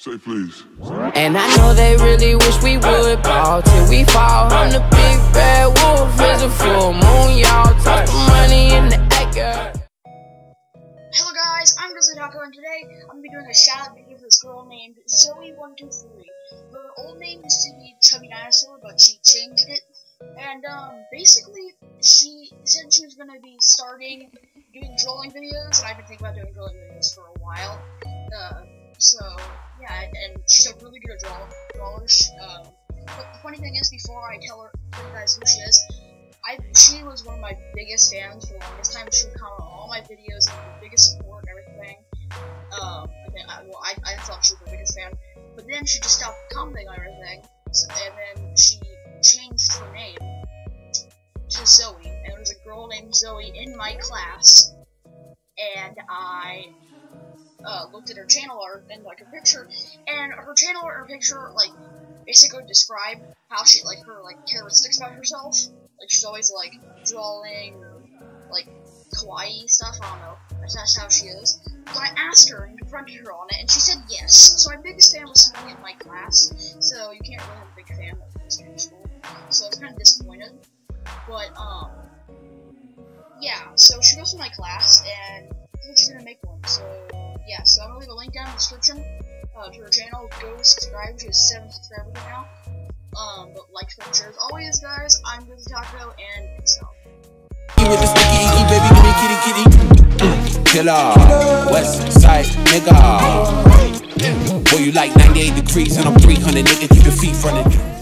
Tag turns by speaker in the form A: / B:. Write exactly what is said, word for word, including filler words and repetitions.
A: Say please.
B: And I know they really wish we would ball till we fall. I'm the big bad wolf, it's a full moon, y'all. Toss the money in the acre.
C: Hello guys, I'm Grizzly Taco, and today I'm gonna be doing a shout-out video for this girl named Zoe one two three. Her old name used to be Chubby Dinosaur, but she changed it. And um, basically, she said she was gonna be starting doing drawing videos, and I've been thinking about doing drawing videos for a while. Uh, so yeah, and she's a really good draw drawer. Um, but the funny thing is, before I tell her, tell you guys who she is, I she was one of my biggest fans for the longest time. She would comment on all my videos and the biggest support and everything. Um, I think, I, well, I, I thought she was the biggest fan, but then she just stopped commenting on everything, so, and then she changed her name to Zoe, and there was a girl named Zoe in my class, and I uh, looked at her channel art and like her picture, and her channel art and her picture like basically describe how she like her like characteristics about herself. Like she's always like drawing or like kawaii stuff. I don't know. That's, that's how she is. So I asked her and confronted her on it, and she said yes. So my biggest fan was somebody in my class. So you can't really have a big fan of this kind of school. So I was kind of disappointed. But um, yeah. So she goes to my class, and I think she's gonna make one. So yeah. So I'm gonna leave a link down in the description uh, to her channel. Go subscribe. She has seven subscribers now. Um, but like, share as always, guys. I'm Grizzly Taco, and peace out.
D: With the sticky icky, baby, give me kitty kitty. Mm, killer, west side nigga. Boy, you like ninety-eight degrees, and I'm three hundred, nigga. Keep your feet running.